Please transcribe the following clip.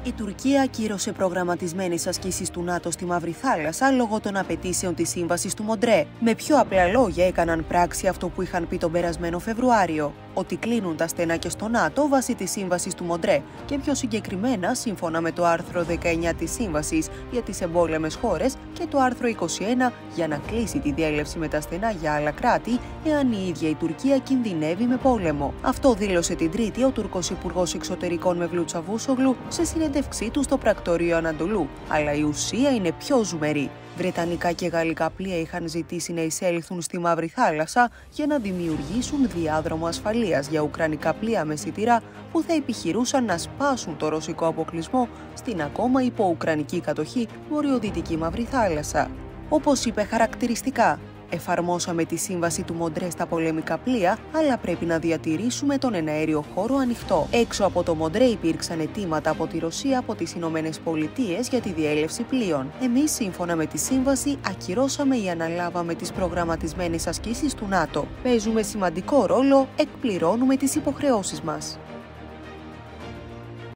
Η Τουρκία ακύρωσε προγραμματισμένες ασκήσεις του ΝΑΤΟ στη Μαύρη Θάλασσα λόγω των απαιτήσεων της Σύμβασης του Μοντρέ. Με πιο απλά λόγια έκαναν πράξη αυτό που είχαν πει τον περασμένο Φεβρουάριο, ότι κλείνουν τα στενά και στο ΝΑΤΟ βάσει της Σύμβασης του Μοντρέ και πιο συγκεκριμένα σύμφωνα με το άρθρο 19 της Σύμβασης για τις εμπόλεμες χώρες και το άρθρο 21 για να κλείσει τη διέλευση με τα στενά για άλλα κράτη εάν η ίδια η Τουρκία κινδυνεύει με πόλεμο. Αυτό δήλωσε την Τρίτη ο Τούρκος Υπουργός Εξωτερικών Μevlut Çavuşoğlu σε συνέντευξή του στο πρακτορείο Ανατολού, αλλά η ουσία είναι πιο ζουμερή. Βρετανικά και γαλλικά πλοία είχαν ζητήσει να εισέλθουν στη Μαύρη Θάλασσα για να δημιουργήσουν διάδρομο ασφαλείας για ουκρανικά πλοία με σιτηρά που θα επιχειρούσαν να σπάσουν το ρωσικό αποκλεισμό στην ακόμα υπο-ουκρανική κατοχή βορειοδυτική Μαύρη Θάλασσα. Όπως είπε χαρακτηριστικά, εφαρμόσαμε τη σύμβαση του Μοντρέ στα πολεμικά πλοία, αλλά πρέπει να διατηρήσουμε τον εναέριο χώρο ανοιχτό. Έξω από το Μοντρέ υπήρξαν αιτήματα από τη Ρωσία, από τις Ηνωμένες Πολιτείες για τη διέλευση πλοίων. Εμείς, σύμφωνα με τη σύμβαση, ακυρώσαμε ή αναλάβαμε τις προγραμματισμένες ασκήσεις του ΝΑΤΟ. Παίζουμε σημαντικό ρόλο, εκπληρώνουμε τις υποχρεώσεις μας.